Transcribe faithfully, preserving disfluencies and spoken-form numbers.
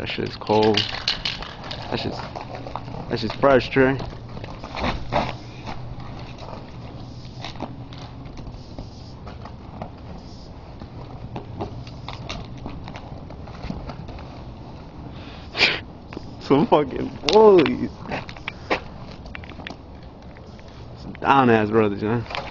shit's cold. That shit's, that shit's frustrating. Some fucking bullies. Some down ass brothers, man.